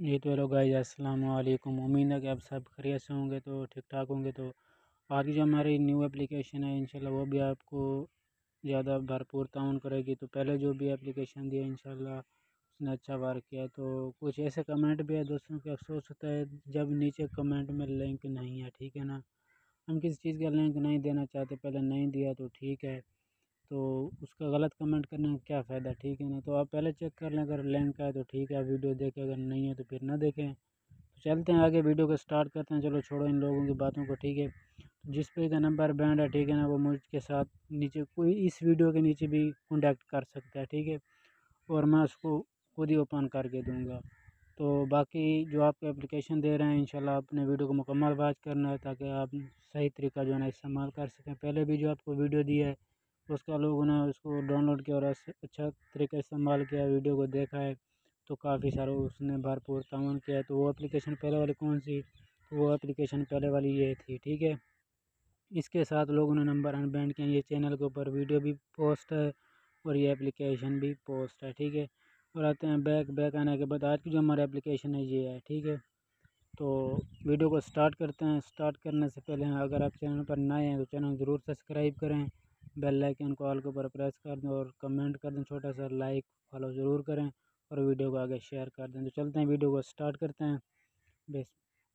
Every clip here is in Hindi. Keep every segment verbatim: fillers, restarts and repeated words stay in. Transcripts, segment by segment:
जी तो हेलो गाइस, अस्सलाम वालेकुम। उम्मीद है कि आप सब खैरियत से होंगे, तो ठीक ठाक होंगे। तो आज की जो हमारी न्यू एप्लीकेशन है, इंशाल्लाह वो भी आपको ज़्यादा भरपूर ताउन करेगी। तो पहले जो भी एप्लीकेशन दी है इंशाल्लाह उसने अच्छा वर्क किया। तो कुछ ऐसे कमेंट भी है दोस्तों के, अफसोस होता है जब नीचे कमेंट में लिंक नहीं है, ठीक है ना। हम किसी चीज़ का लिंक नहीं देना चाहते, पहले नहीं दिया तो ठीक है, तो उसका गलत कमेंट करने का क्या फ़ायदा, ठीक है ना। तो आप पहले चेक कर लें, अगर लिंक है तो ठीक है, आप वीडियो देखें, अगर नहीं है तो फिर ना देखें। तो चलते हैं आगे, वीडियो को स्टार्ट करते हैं। चलो छोड़ो इन लोगों की बातों को, ठीक है। जिस पे का नंबर बैंड है, ठीक है ना, वो मुझके साथ नीचे कोई इस वीडियो के नीचे भी कॉन्टैक्ट कर सकता है, ठीक है। और मैं उसको खुद ही ओपन करके दूँगा। तो बाकी जो आपको एप्लीकेशन दे रहे हैं इंशाल्लाह अपने वीडियो को मुकम्मल वॉच करना है, ताकि आप सही तरीका जो है ना इस्तेमाल कर सकें। पहले भी जो आपको वीडियो दी है उसका लोगों ने उसको डाउनलोड किया और अच्छा तरीका इस्तेमाल किया, वीडियो को देखा है, तो काफ़ी सारा उसने भरपूर ताउन किया है। तो वो एप्लीकेशन पहले वाली कौन सी, तो वो एप्लीकेशन पहले वाली ये थी, ठीक है। इसके साथ लोगों ने नंबर अनबैंड किया। ये चैनल के ऊपर वीडियो भी पोस्ट है और ये एप्लीकेशन भी पोस्ट है, ठीक है। और आते हैं बैक बैक आने के बाद आज की जो हमारी एप्लीकेशन है ये है, ठीक है। तो वीडियो को स्टार्ट करते हैं। स्टार्ट करने से पहले अगर आप चैनल पर नए हैं तो चैनल ज़रूर सब्सक्राइब करें, बेल आइकन को ऑल के ऊपर प्रेस कर दें और कमेंट कर दें, छोटा सा लाइक फॉलो ज़रूर करें और वीडियो को आगे शेयर कर दें। तो चलते हैं, वीडियो को स्टार्ट करते हैं। बेस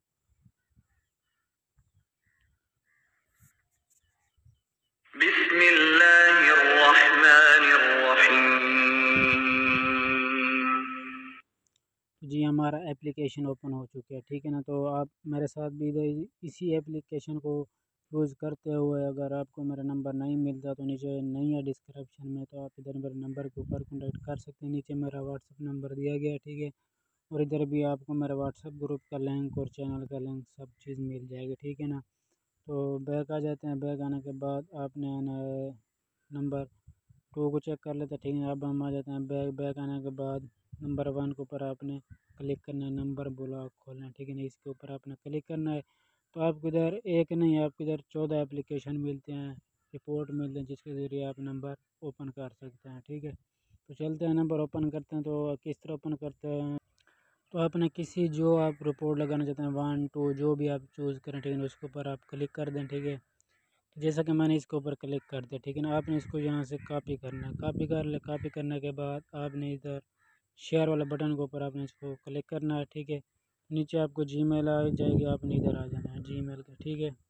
जी हमारा एप्लीकेशन ओपन हो चुका है, ठीक है ना। तो आप मेरे साथ भी इधर इसी एप्लीकेशन को यूज़ करते हुए अगर आपको मेरा नंबर नहीं मिलता तो नीचे नहीं है डिस्क्रिप्शन में, तो आप इधर मेरे नंबर के ऊपर कॉन्टैक्ट कर सकते हैं। नीचे मेरा व्हाट्सअप नंबर दिया गया है, ठीक है। और इधर भी आपको मेरा व्हाट्सअप ग्रुप का लिंक और चैनल का लिंक सब चीज़ मिल जाएगी, ठीक है ना। तो बैक आ जाते हैं। बैक आने के बाद आपने आना है नंबर टू को चेक कर लेते हैं, ठीक है। अब हम आ जाते हैं बैक बैक आने के बाद नंबर वन के ऊपर आपने क्लिक करना है, नंबर ब्लॉक खोलना है, ठीक है ना। इसके ऊपर आपने क्लिक करना है। तो आपको इधर एक नहीं, आपको इधर चौदह एप्लीकेशन मिलते हैं, रिपोर्ट मिलते हैं, जिसके ज़रिए आप नंबर ओपन कर सकते हैं, ठीक है। तो चलते हैं नंबर ओपन करते हैं। तो किस तरह ओपन करते हैं, तो आपने किसी जो आप रिपोर्ट लगाना चाहते हैं, वन टू जो भी आप चूज़ करें, ठीक है, उसके ऊपर आप क्लिक कर दें, ठीक है। तो जैसा कि मैंने इसके ऊपर क्लिक कर दिया, ठीक है ना। आपने इसको यहाँ से कॉपी करना है, कॉपी कर ले। कॉपी करने के बाद आपने इधर शेयर वाले बटन के ऊपर आपने इसको क्लिक करना है, ठीक है। नीचे आपको जीमेल आ जाएगी, आपने इधर आ जाना है जीमेल का, ठीक है।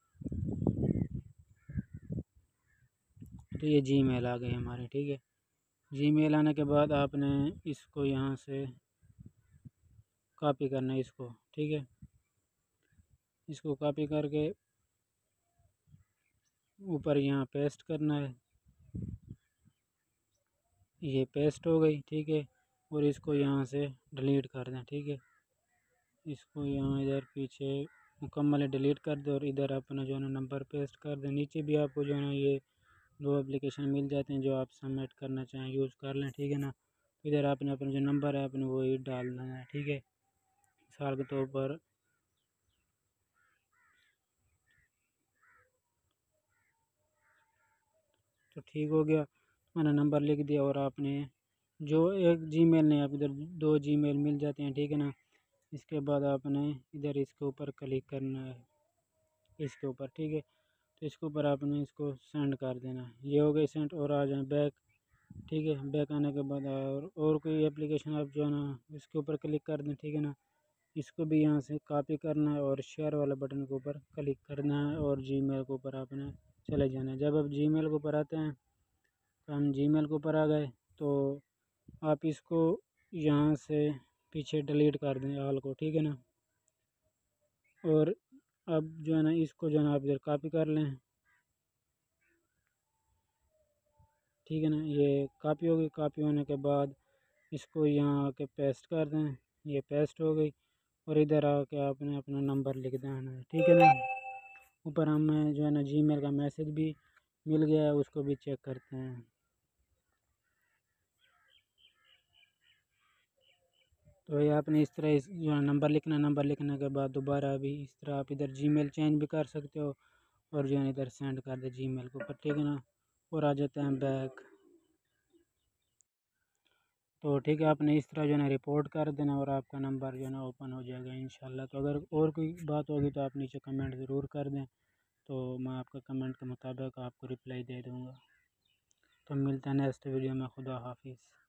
तो ये जीमेल आ गए हमारे, ठीक है। जीमेल आने के बाद आपने इसको यहाँ से कॉपी करना है इसको, ठीक है। इसको कॉपी करके ऊपर यहाँ पेस्ट करना है। ये पेस्ट हो गई, ठीक है। और इसको यहाँ से डिलीट कर दें, ठीक है। इसको यहाँ इधर पीछे मुकम्मल डिलीट कर दें और इधर अपना जो है ना नंबर पेस्ट कर दें। नीचे भी आपको जो है ना ये दो एप्लीकेशन मिल जाते हैं, जो आप सबमिट करना चाहें यूज़ कर लें, ठीक है ना। इधर आपने अपना जो नंबर है अपने वही डालना है, ठीक है। मिसाल के तौर पर तो ठीक हो गया, मैंने नंबर लिख दिया। और आपने जो एक जीमेल नहीं, आप इधर दो जीमेल मिल जाते हैं, ठीक है ना। इसके बाद आपने इधर इसके ऊपर क्लिक करना है, इसके ऊपर, ठीक है। तो इसके ऊपर आपने इसको सेंड कर देना है। ये हो गई सेंड। और आ जाए बैक, ठीक है। बैक आने के बाद और और कोई एप्लीकेशन आप जो है ना इसके ऊपर क्लिक कर दें, ठीक है ना। इसको भी यहाँ से कॉपी करना है और शेयर वाले बटन के ऊपर क्लिक करना है और जीमेल के ऊपर आपने चले जाना है। जब आप जीमेल के ऊपर आते हैं, तो हम जीमेल के ऊपर आ गए, तो आप इसको यहाँ से पीछे डिलीट कर दें ऑल को, ठीक है ना। और अब जो है ना इसको जो है ना आप इधर कॉपी कर लें, ठीक है ना। ये कॉपी हो गई। कॉपी होने के बाद इसको यहाँ आके पेस्ट कर दें, ये पेस्ट हो गई। और इधर आके आपने अपना नंबर लिख देना है, ठीक है ना। ऊपर हमें जो है ना जीमेल का मैसेज भी मिल गया है, उसको भी चेक करते हैं। तो ये आपने इस तरह इस जो है नंबर लिखना, नंबर लिखने के बाद दोबारा अभी इस तरह आप इधर जीमेल चेंज भी कर सकते हो और जो है इधर सेंड कर दे जीमेल के ऊपर, ठीक है ना। और आ जाते हैं बैक। तो ठीक है, आपने इस तरह जो है ना रिपोर्ट कर देना और आपका नंबर जो है ना ओपन हो जाएगा इंशाल्लाह। तो अगर और कोई बात होगी तो आप नीचे कमेंट ज़रूर कर दें, तो मैं आपका कमेंट के मुताबिक आपको रिप्लाई दे दूँगा। तो मिलते हैं नेक्स्ट वीडियो में। खुदा हाफिज़।